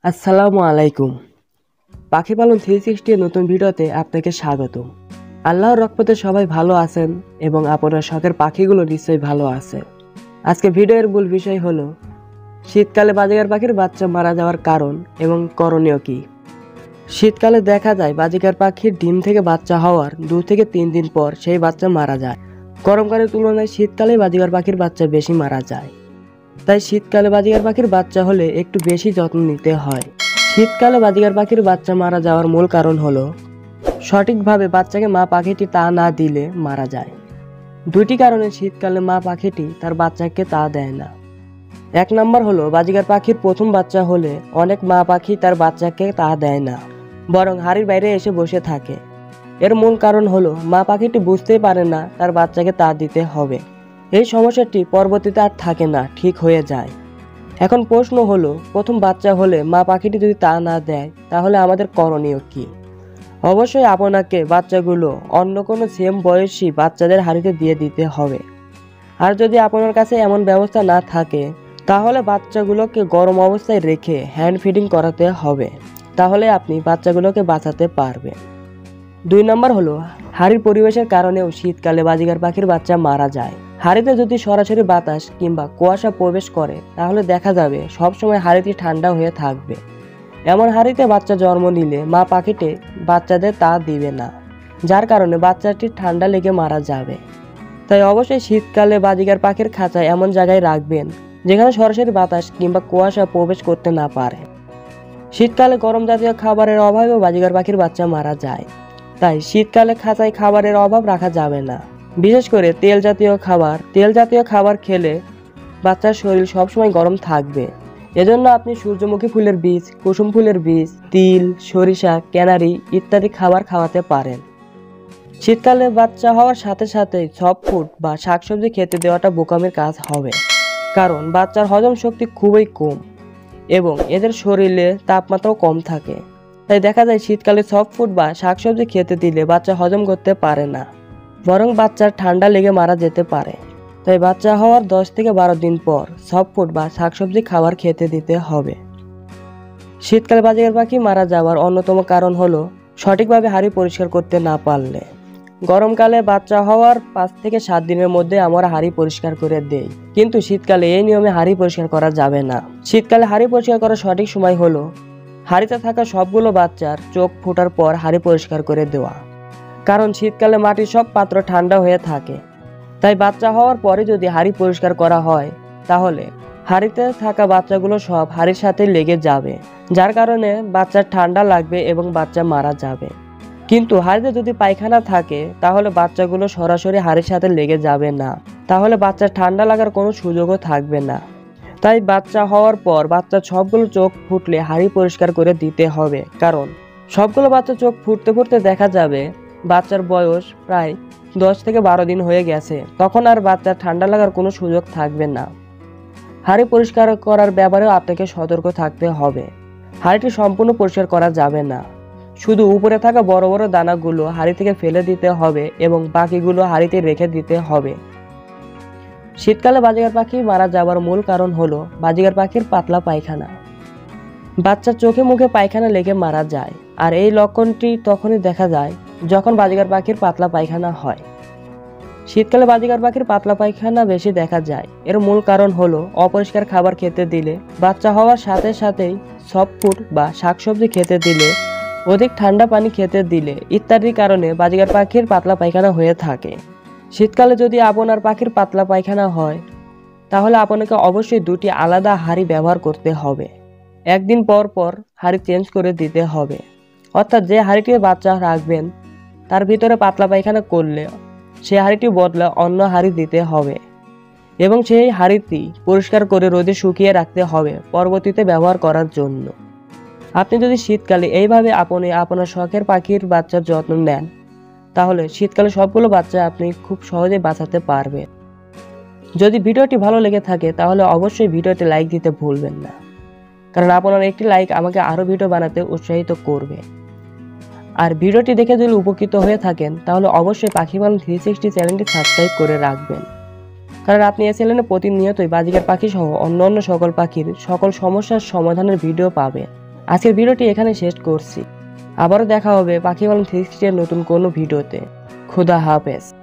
আসসালামু আলাইকুম। পাখি পালন 360 এর নতুন ভিডিওতে আপনাকে স্বাগত। আল্লাহর রহমতে সবাই ভালো আছেন এবং আপনার শখের পাখিগুলো নিশ্চয়ই ভালো আছে। আজকে ভিডিওর মূল বিষয় হলো শীতকালে বাজিগার পাখির বাচ্চা মারা যাওয়ার কারণ এবং করণীয় কি। শীতকালে দেখা যায় বাজিগার পাখির ডিম থেকে বাচ্চা হওয়ার 2 থেকে 3 দিন পর সেই বাচ্চা মারা যায়। গরমকালের তুলনায় শীতকালে বাজিগার পাখির বাচ্চা বেশি মারা যায়। তাই শীতকালে বাজিগার পাখির বাচ্চা হলে একটু বেশি যত্ন নিতে হয়। শীতকালে বাজিগার পাখির বাচ্চা মারা যাওয়ার মূল কারণ হলো সঠিকভাবে বাচ্চাকে মা পাখিটি তা না দিলে মারা যায়। দুটি কারণে শীতকালে মা পাখিটি তার বাচ্চাকে তা দেয় না। 1 নম্বর হলো বাজিগার পাখির প্রথম বাচ্চা হলে অনেক মা পাখি তার বাচ্চাকে তা দেয় না, বরং হাড়ির বাইরে এসে বসে থাকে। এর মূল কারণ হলো মা পাখিটি বুঝতেই পারে না তার বাচ্চাকে তা দিতে হবে। এই সমস্যাটি পরবর্তীতে আর থাকে না, ঠিক হয়ে যায়। এখন প্রশ্ন হলো, প্রথম বাচ্চা হলে মা পাখিটি যদি তা না দেয় তাহলে আমাদের করণীয় কি? অবশ্যই আপনাকে বাচ্চাগুলো অন্য কোনো সেম বয়সী বাচ্চাদের হাড়িতে দিয়ে দিতে হবে। আর যদি আপনার কাছে এমন ব্যবস্থা না থাকে তাহলে বাচ্চাগুলোকে গরম অবস্থায় রেখে হ্যান্ড ফিডিং করাতে হবে, তাহলে আপনি বাচ্চাগুলোকে বাঁচাতে পারবেন। 2 নম্বর হলো হাড়ির পরিবেশের কারণেও শীতকালে বাজিগার পাখির বাচ্চা মারা যায়। হাড়িতে যদি সরাসরি বাতাস কিংবা কুয়াশা প্রবেশ করে তাহলে দেখা যাবে সবসময় হাড়িটি ঠান্ডা হয়ে থাকবে। এমন হাড়িতে বাচ্চা জন্ম নিলে মা পাখিটি বাচ্চাদের তা দিবে না, যার কারণে বাচ্চাটি ঠান্ডা লেগে মারা যাবে। তাই অবশ্যই শীতকালে বাজিগার পাখির খাঁচা এমন জায়গায় রাখবেন যেখানে সরাসরি বাতাস কিংবা কুয়াশা প্রবেশ করতে না পারে। শীতকালে গরম জাতীয় খাবারের অভাবেও বাজিগার পাখির বাচ্চা মারা যায়। তাই শীতকালে খাঁচায় খাবারের অভাব রাখা যাবে না, বিশেষ করে তেল জাতীয় খাবার খেলে বাচ্চার শরীর সবসময় গরম থাকবে। এজন্য আপনি সূর্যমুখী ফুলের বীজ, কুসুম ফুলের বীজ, তিল, সরিষা, ক্যানারি ইত্যাদি খাবার খাওয়াতে পারেন। শীতকালে বাচ্চা হওয়ার সাথে সাথে সব ফুড বা শাকসবজি খেতে দেওয়াটা বোকামির কাজ হবে, কারণ বাচ্চার হজম শক্তি খুবই কম এবং এদের শরীরে তাপমাত্রাও কম থাকে। তাই দেখা যায় শীতকালে সফট ফুড বা শাকসবজি খেতে দিলে বাচ্চা হজম করতে পারে না, বরং বাচ্চার ঠান্ডা লেগে মারা যেতে পারে। তাই বাচ্চা হওয়ার 10 থেকে 12 দিন পর সফট ফুড বা শাকসবজি খাবার খেতে দিতে হবে। শীতকালে বাজিগার পাখি মারা যাওয়ার অন্যতম কারণ হলো সঠিকভাবে হাড়ি পরিষ্কার করতে না পারলে। গরমকালে বাচ্চা হওয়ার 5 থেকে 7 দিনের মধ্যে আমরা হাড়ি পরিষ্কার করে দেই, কিন্তু শীতকালে এই নিয়মে হাড়ি পরিষ্কার করা যাবে না। শীতকালে হাড়ি পরিষ্কার করার সঠিক সময় হলো হাড়িতে থাকা সবগুলো বাচ্চার চোখ ফোটার পর হাড়ি পরিষ্কার করে দেওয়া, কারণ শীতকালে মাটির সব পাত্র ঠান্ডা হয়ে থাকে। তাই বাচ্চা হওয়ার পরে যদি হাড়ি পরিষ্কার করা হয় তাহলে হাড়িতে থাকা বাচ্চাগুলো সব হাড়ির সাথে লেগে যাবে, যার কারণে বাচ্চার ঠান্ডা লাগবে এবং বাচ্চা মারা যাবে। কিন্তু হাড়িতে যদি পায়খানা থাকে তাহলে বাচ্চাগুলো সরাসরি হাড়ির সাথে লেগে যাবে না, তাহলে বাচ্চার ঠান্ডা লাগার কোনো সুযোগও থাকবে না। তাই বাচ্চা হওয়ার পর বাচ্চার সবগুলো চোখ ফুটলে হাড়ি পরিষ্কার করে দিতে হবে, কারণ সবগুলো বাচ্চা চোখ ফুটতে ফুটতে দেখা যাবে বাচ্চার বয়স প্রায় 10 থেকে 12 দিন হয়ে গেছে, তখন আর বাচ্চার ঠান্ডা লাগার কোনো সুযোগ থাকবে না। হাড়ি পরিষ্কার করার ব্যাপারেও আপনাকে সতর্ক থাকতে হবে। হাড়িটি সম্পূর্ণ পরিষ্কার করা যাবে না, শুধু উপরে থাকা বড় বড় দানাগুলো হাড়ি থেকে ফেলে দিতে হবে এবং বাকিগুলো হাড়িতে রেখে দিতে হবে। শীতকালে বাজিগার পাখি মারা যাওয়ার মূল কারণ হলো বাজিগার পাখির পাতলা পায়খানা। বাচ্চার চোখে মুখে পায়খানা লেগে মারা যায়, আর এই লক্ষণটি তখনই দেখা যায় যখন বাজিগার পাখির পাতলা পায়খানা হয়। শীতকালে বাজিগার পাখির পাতলা পায়খানা বেশি দেখা যায়। এর মূল কারণ হলো অপরিষ্কার খাবার খেতে দিলে, বাচ্চা হওয়ার সাথে সাথেই সফট ফুড বা শাকসবজি খেতে দিলে, অধিক ঠান্ডা পানি খেতে দিলে ইত্যাদি কারণে বাজিগার পাখির পাতলা পায়খানা হয়ে থাকে। শীতকালে যদি আপনার পাখির পাতলা পায়খানা হয় তাহলে আপনাকে অবশ্যই 2টি আলাদা হাড়ি ব্যবহার করতে হবে। একদিন পর পর হাড়ি চেঞ্জ করে দিতে হবে, অর্থাৎ যে হাড়িটি বাচ্চা রাখবেন তার ভিতরে পাতলা পায়খানা করলে সেই হাড়িটি বদলে অন্য হাড়ি দিতে হবে এবং সেই হাড়িটি পরিষ্কার করে রোদে শুকিয়ে রাখতে হবে পরবর্তীতে ব্যবহার করার জন্য। আপনি যদি শীতকালে এইভাবে আপনি আপনার শখের পাখির বাচ্চার যত্ন নেন তাহলে শীতকালে সবগুলো বাচ্চা আপনি খুব সহজে বাঁচাতে পারবেন। যদি ভিডিওটি ভালো লেগে থাকে তাহলে অবশ্যই ভিডিওতে লাইক দিতে ভুলবেন না, কারণ আপনার একটি লাইক আমাকে আরও ভিডিও বানাতে উৎসাহিত করবে। আর ভিডিওটি দেখে যদি উপকৃত হয়ে থাকেন তাহলে অবশ্যই পাখি পালন 360 চ্যানেলটি সাবস্ক্রাইব করে রাখবেন, কারণ আপনি এই চ্যানেলে প্রতিনিয়তই বাজিগার পাখি সহ অন্যান্য সকল পাখির সকল সমস্যার সমাধানের ভিডিও পাবেন। আজকের ভিডিওটি এখানে শেষ করছি। আবারও দেখা হবে পাখি পালন 360 এর নতুন কোনো ভিডিওতে। খুদা হাফেজ।